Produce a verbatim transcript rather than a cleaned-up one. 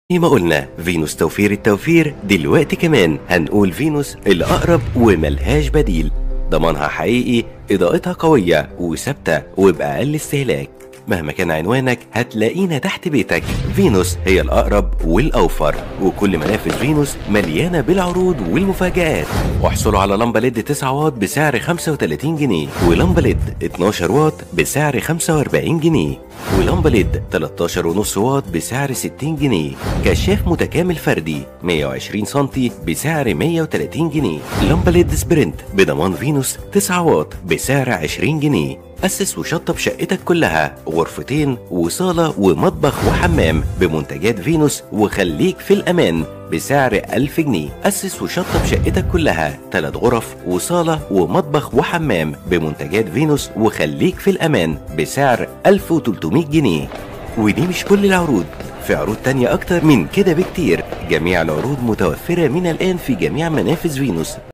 زي ما قلنا فينوس توفير التوفير، دلوقتي كمان هنقول فينوس الأقرب وملهاش بديل. ضمانها حقيقي، إضاءتها قوية وثابتة وبأقل استهلاك. مهما كان عنوانك هتلاقينا تحت بيتك. فينوس هي الأقرب والأوفر، وكل منافذ فينوس مليانة بالعروض والمفاجآت. واحصلوا على لمبة ليد تسعة واط بسعر خمسة وتلاتين جنيه، ولمبة ليد اتناشر واط بسعر خمسة وأربعين جنيه، ولمبة ليد تلتاشر ونص واط بسعر ستين جنيه، كشاف متكامل فردي مية وعشرين سنتي بسعر مية وتلاتين جنيه، لمبة ليد سبرنت بضمان فينوس تسعة واط بسعر عشرين جنيه. أسس وشطب شقتك كلها، غرفتين وصالة ومطبخ وحمام بمنتجات فينوس وخليك في الأمان بسعر ألف جنيه. أسس وشطب شقتك كلها، تلات غرف وصالة ومطبخ وحمام بمنتجات فينوس وخليك في الأمان بسعر ألف وتلتمية جنيه. ودي مش كل العروض، في عروض تانية أكتر من كده بكتير. جميع العروض متوفرة من الآن في جميع منافذ فينوس.